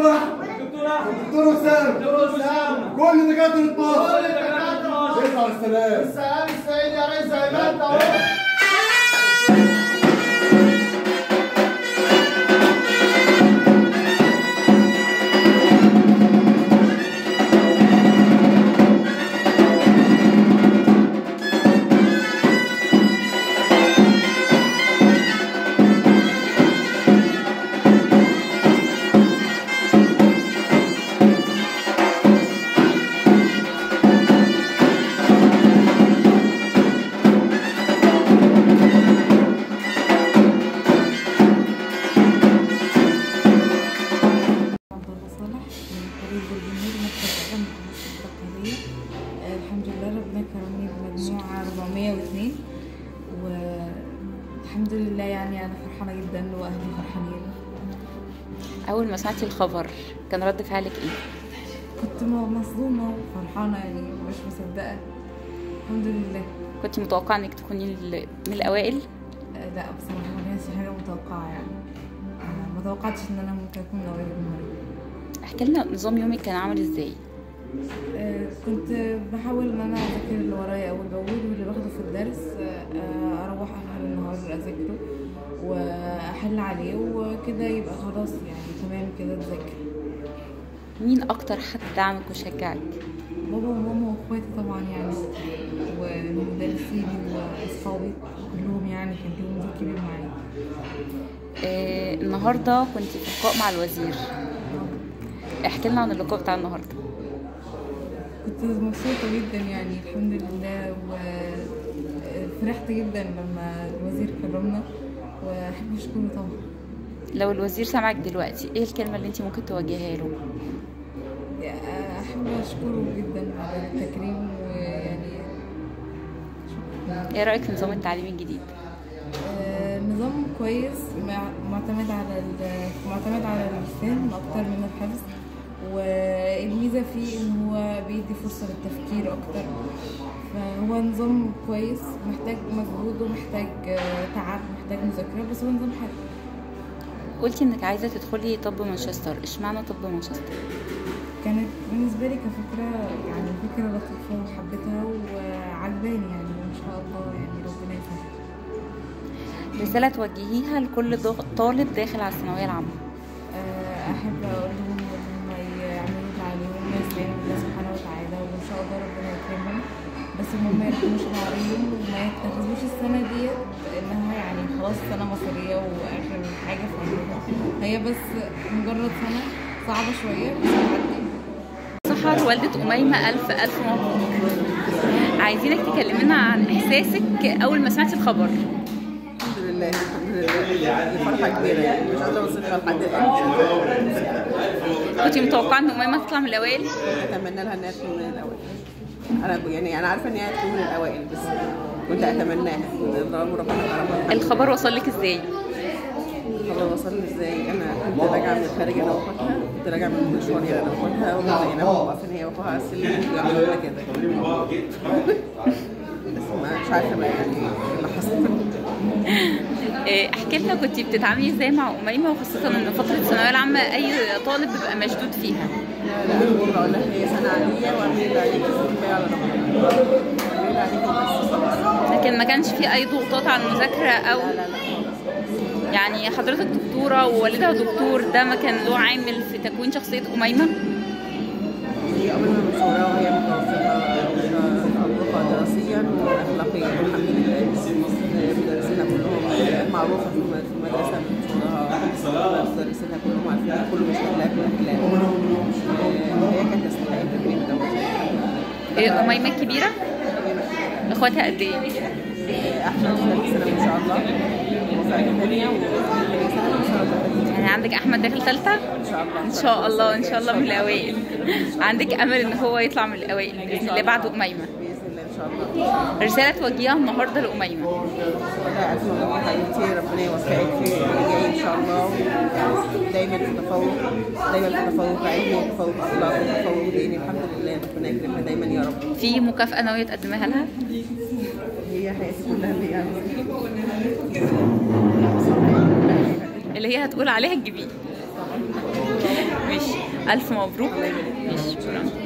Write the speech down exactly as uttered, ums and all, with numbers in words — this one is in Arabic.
دكتور احمد دكتور اسامه كل دكاتره مصر يطلع السلام السلام السعيد يا ريس عماد اهو. الحمد لله ربنا كرمني بمجموعة أربعمية واثنين والحمد لله، يعني أنا فرحانة جدا وأهلي فرحانين. أول ما سمعتي الخبر كان رد فعلك إيه؟ كنت مصدومة وفرحانة، يعني مش مصدقة. الحمد لله. كنت متوقعة إنك تكوني من الأوائل؟ لا بصراحة ما كانتش حاجة متوقعة، يعني ما توقعتش إن أنا ممكن أكون من أوائل الجمهورية. احكي لنا نظام يومك كان عامل إزاي؟ آه كنت بحاول ان انا اذاكر اللي ورايا اول باول واللي باخده في الدرس، آه اروح اخر النهار اذاكره واحل عليه وكده يبقى خلاص يعني تمام كده اذاكر. مين اكتر حد دعمك وشجعك؟ بابا وماما واخواتي طبعا يعني، ومدرسيني واصحابي كلهم، يعني كان لهم دور كبير معايا. آه النهارده كنت في لقاء مع الوزير، احكي لنا عن اللقاء بتاع النهارده. كنت مبسوطة جدا يعني الحمد لله، وفرحت جدا لما الوزير كرمنا وأحب أشكره طبعا. لو الوزير سمعك دلوقتي ايه الكلمة اللي انت ممكن توجهها له؟ أحب أشكره جدا على التكريم، ويعني ايه رأيك في نظام التعليم الجديد؟ آه نظام كويس، معتمد على معتمد على الفهم أكتر من الحفظ، والميزة فيه ان هو بيدي فرصة للتفكير اكتر، فهو نظام كويس، محتاج مجهود ومحتاج تعب، محتاج مذاكرة، بس هو نظام حلو. قلتي انك عايزة تدخلي طب مانشستر، اشمعنى طب مانشستر؟ كانت بالنسبة لي كفكرة يعني فكرة لطيفة وحبيتها وعجباني، يعني وان شاء الله يعني ربنا يسهل. رسالة توجهيها لكل طالب داخل على الثانوية العامة؟ احب اقول لهم يعملوا اللي عليهم ويستعينوا بالله سبحانه وتعالى، وان شاء الله ربنا يكرمهم، بس هم ما يرحموش عليهم وما يتخذوش السنه ديت انها يعني خلاص سنه مصيريه واخر حاجه في عمرهم، هي بس مجرد سنه صعبه شويه بس هتعدي. سحر والدة أميمة ألف ألف مبروك. عايزينك تكلمينا عن إحساسك أول ما سمعتي الخبر. الحمد لله الحمد لله، دي فرحة كبيرة يعني مش قادرة أوصفها لحد الآن. كنتي متوقعة إن أميمة تطلع من الأوائل؟ أتمنى لها إنها تكون من الأوائل. أنا يعني أنا عارفة إن هي تكون من الأوائل، بس كنت أتمناها. ربنا كرمها. الخبر وصل لك إزاي؟ الخبر وصل لي إزاي؟ أنا كنت راجعة من الخارج أنا وأخواتها، كنت راجعة من مشواري أنا وأخواتها، ولقينا واقفين هي وأخوها على السلم بيعملوا لنا كده. بس مش عارفة بقى يعني اللي حصل. احكي لنا كنتي بتتعاملي ازاي مع أميمة، وخاصة ان فترة الثانوية العامة أي طالب بيبقى مشدود فيها؟ لا لا أنا بقول لها هي سنة عادية وأعمل اللي عليكي كفاية على ربنا. أعمل اللي عليكي بس. لكن ما كانش في أي ضغوطات على المذاكرة أو؟ لا لا لا يعني حضرتك دكتورة ووالدها دكتور، ده ما كان له عامل في تكوين شخصية أميمة؟ هي أميمة من صغرها وهي متوسطة دراسيا وأخلاقيا الحمد لله. مدرسينا كلهم معروفة في المدرسة من صغرها، مدرسينا كلهم عارفين كل مشكلات وأخلاق. هي كانت تستحق التكريم ده. أميمة الكبيرة؟ إخواتها قد إيه؟ أحمد في ثالث سنة إن شاء الله، وفي ثانية وثانية سنة إن شاء الله. يعني عندك أحمد داخل ثالثة؟ إن شاء الله إن شاء الله إن شاء الله من الأوائل. عندك أمل إن هو يطلع من الأوائل بإذن الله بعد أميمة؟ بإذن الله إن شاء الله. رسالة توجهيها النهارده لأميمة؟ لا ألف مبروك حبيبتي، ربنا يوفقك في اللي جاي إن شاء الله، ودايما في تفوق، دايما في تفوق علمي وتفوق أخلاقي وتفوق ديني الحمد لله، ربنا يكرمها دايما يا رب. في مكافأة ناوية تقدميها لها؟ هي حياتي كلها اللي يعني اللي هي هتقول عليها تجيبيه. ماشي. الف مبروك. الله يبارك فيك. ماشي، شكرا.